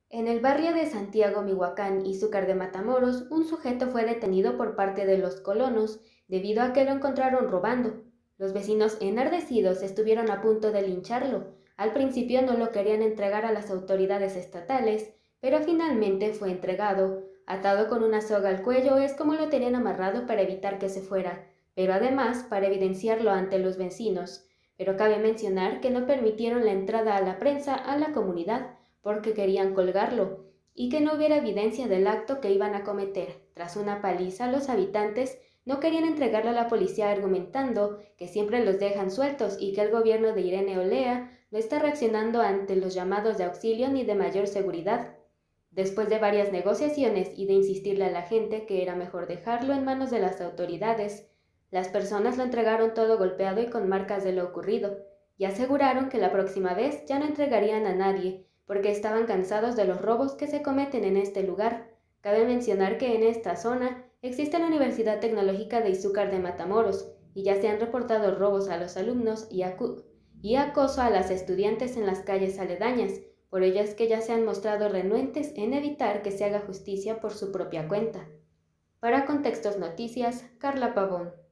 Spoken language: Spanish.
En el barrio de Santiago Mihuacán, Izúcar de Matamoros, un sujeto fue detenido por parte de los colonos debido a que lo encontraron robando. Los vecinos enardecidos estuvieron a punto de lincharlo. Al principio no lo querían entregar a las autoridades estatales, pero finalmente fue entregado. Atado con una soga al cuello es como lo tenían amarrado para evitar que se fuera, pero además para evidenciarlo ante los vecinos. Pero cabe mencionar que no permitieron la entrada a la prensa a la comunidad porque querían colgarlo, y que no hubiera evidencia del acto que iban a cometer. Tras una paliza, los habitantes no querían entregarlo a la policía argumentando que siempre los dejan sueltos y que el gobierno de Irene Olea no está reaccionando ante los llamados de auxilio ni de mayor seguridad. Después de varias negociaciones y de insistirle a la gente que era mejor dejarlo en manos de las autoridades, las personas lo entregaron todo golpeado y con marcas de lo ocurrido, y aseguraron que la próxima vez ya no entregarían a nadie, porque estaban cansados de los robos que se cometen en este lugar. Cabe mencionar que en esta zona existe la Universidad Tecnológica de Izúcar de Matamoros, y ya se han reportado robos a los alumnos y acoso a las estudiantes en las calles aledañas. Por ello es que ya se han mostrado renuentes en evitar que se haga justicia por su propia cuenta. Para Contextos Noticias, Carla Pavón.